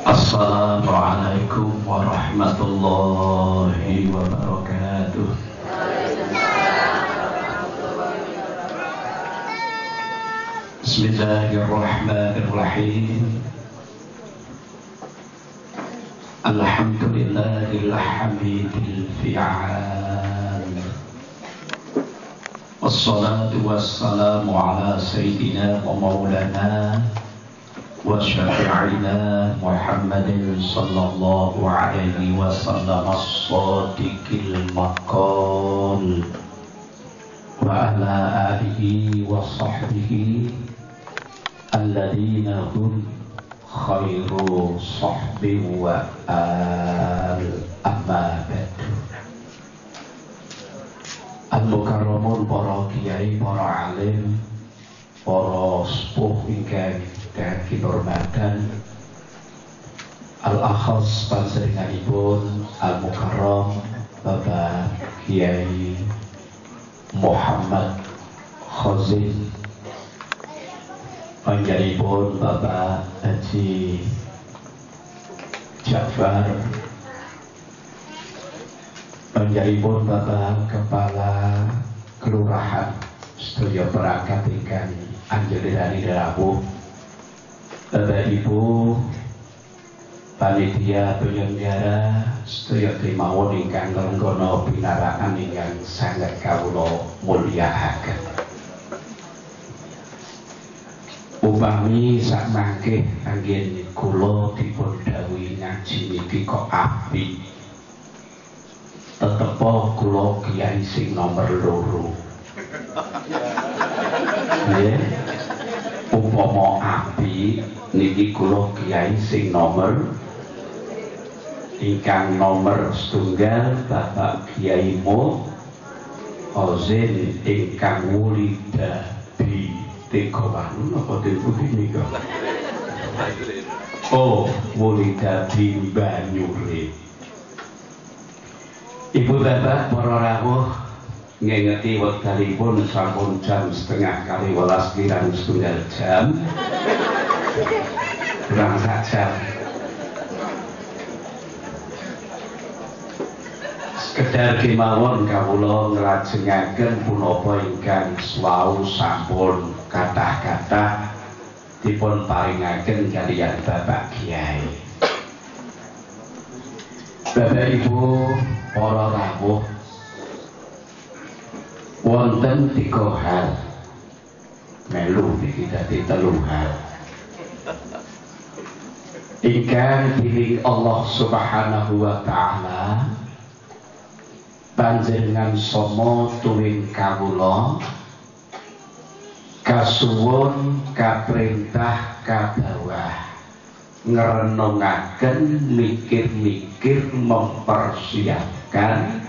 Assalamualaikum warahmatullahi wabarakatuh. Bismillahirrahmanirrahim. Alhamdulillahil hamidil fi'al. Wassalatu wassalamu ala sayyidina wa maulana wa syafi'ina Muhammadin sallallahu alaihi wasallam as-sadiqil maqal wa ala alihi wa sahbihi alladhina hum khairu sahbi wa al amma ba'du. Al-mukarramun, para kiai, para alim, para sepuh ingkang kinurmatan, al-akhas panjenenganipun al-mukarram Bapak Kiai Muhammad Khazin, panjenenganipun Bapak Haji Ja'far, panjenenganipun Bapak Kepala Kelurahan sedaya perangkat ingkang anjlirani rawuh, Bapak Ibu panitia penyelenggara sedaya kemawon ingkang lenggana pinaraan ingkang sanget kawula mulyakaken. Upami sakmangke anggen kula dipun dawuhi ngaji niki kok apik, tetepa kula kiai sing nomor 2. Nggih. Umpama apik niki kula kiai sing nomor ingkang nomor 1 Bapak Kiai Khazin ingkang wulida di Tegawangun apa Teguh nika? Oh, wulida di Banyure. Ibu bapak para rawuh ngengeti wektalipun sampun jam 11:30 kirang setunggal jam. Kurang sak jam. Sekedar kemawon kawula nglajengaken punapa ingkang swau sampun kathah-kathah dipun paringaken kaliyan Bapak Kiai. Bapak Ibu para rawuh, wonten 3 hal melu niki dadi 3 hal ingkang dening Allah Subhanahu wa taala panjenengan sama tuwin kawula kasuwun kaprintah kadawah ngrenungaken mikir-mikir mempersiapkan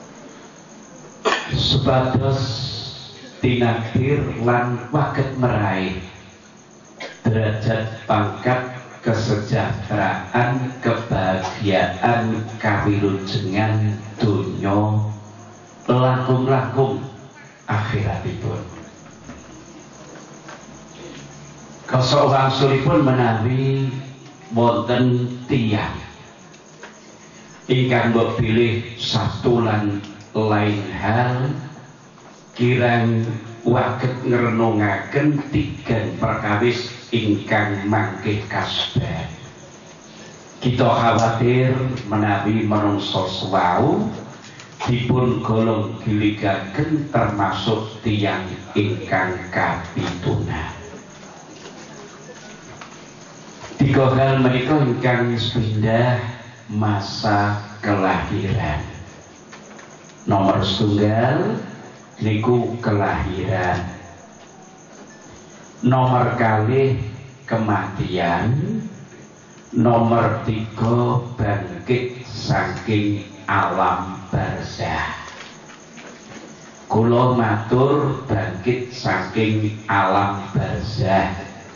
sebatas tinakdir lan waket meraih derajat pangkat kesejahteraan kebahagiaan kawilujengan dunya langkung-langkung akhiratipun. Kasawangsulipun menawi wonten tiyang ingkang mbok pilih satu lan lain hal kirang waget ngrenungaken 3 perkawis ingkang mangke kasbah. Kita khawatir menawi manungsa swau dipun golong giligaken termasuk tiyang ingkang kapitunan. 3 hal menika ingkang sepindah masa kelahiran. Nomor 1 niku kelahiran. Nomor 2 kematian. Nomor 3 bangkit saking alam barzah. Kula matur bangkit saking alam barzah.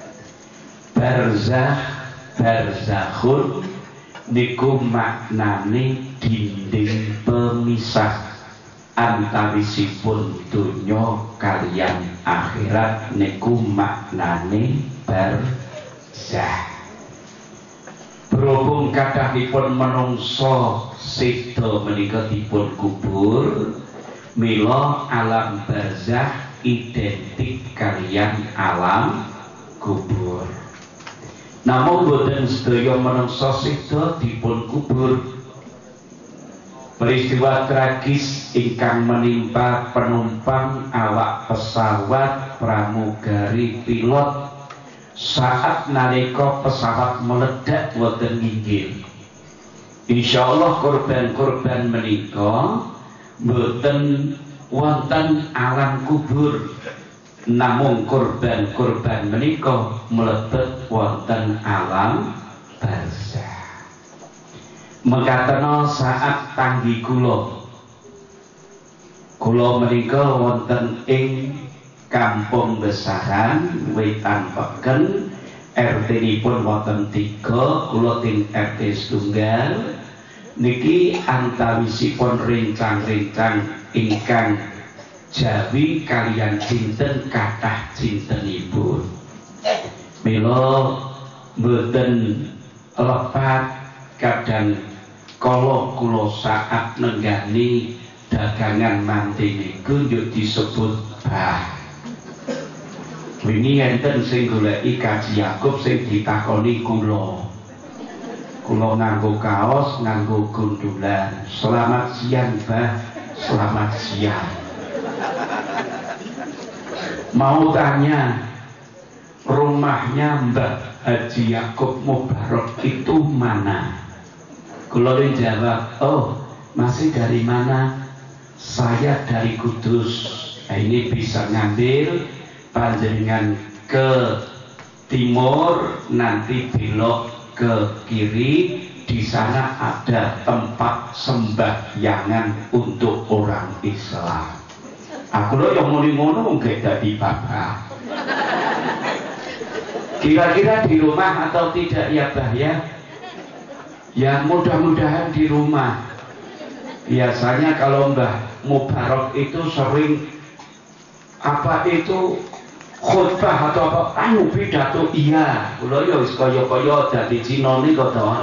Barzakhun niku maknane dinding pemisah antawisipun dunya kaliyan akhirat niku maknane barzah. berhubung kathahipun menungso seda menika dipun kubur, mila alam barzakh identik kaliyan alam kubur. Namun boten sedaya menungso seda dipun kubur. Peristiwa tragis ingkang menimpa penumpang awak pesawat pramugari pilot saat nalika pesawat meledak wonten inggil. Insyaallah korban-korban menika boten wonten alam kubur, namung korban-korban menika mlebet wonten alam barzakh. Mengkatena saat tanggi kula menika wonten ing Kampung Besaran Wetan Peken, RT-nipun wonten 3, kula ting RT setunggal. Niki antawisipun rencang-rencang ingkang Jawi kaliyan jinten kathah jintenipun. Mila boten lepat kadang kala kula saat nenggani dagangan manti niku yo disebut bah. Wingi enten sing goleki Kaji Yakub sing ditakoni kula. Kula nganggo kaos, nganggo gundulan. Selamat siang, Bah. Selamat siang. Mau tanya, rumahnya Mbah Haji Yakub Mubarok itu mana? Kula jawab, oh masih dari mana? Saya dari Kudus. Nah, ini bisa ngambil panjenengan ke timur, nanti belok ke kiri. Di sana ada tempat sembahyangan untuk orang Islam. Aku loh yang muni-muni nggak dadi bapak. Kira-kira di rumah atau tidak ya Bah ya? Ya mudah-mudahan di rumah. Biasanya kalau Mbah Mubarok itu sering apa itu khutbah atau apa anu pidato iya. Kula ya wis kaya-kaya dadi Cina nika to.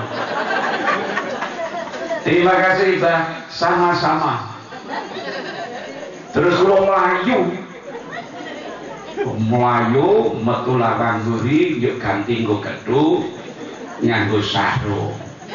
Terima kasih Mbah, sama-sama. Terus kula melayu metu lawang mburi yuk ganti nggo gedhu nganggo sarung.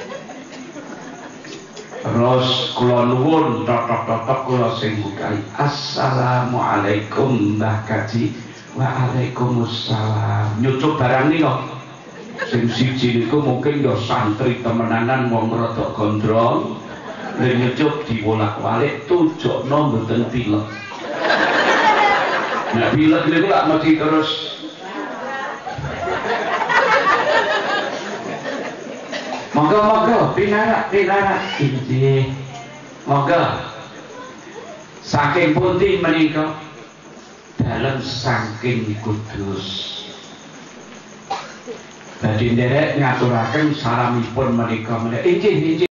Terus kula nuwun totok-totok kula sing bukai. Assalamualaikum Mbah Kaji. Waalaikumsalam. Nyucuk barang nika. Sing siji niku mungkin ya santri temenanan wong rada gondrong. Nek nyucuk diwolak-walik tujokno mboten pilek. Nah pilek niku lak mesti terus Monggo pinarak injih. Monggo. Saking pundi menika? Dalem saking Kudus. Badhe nderek ngaturaken salamipun menika. Injih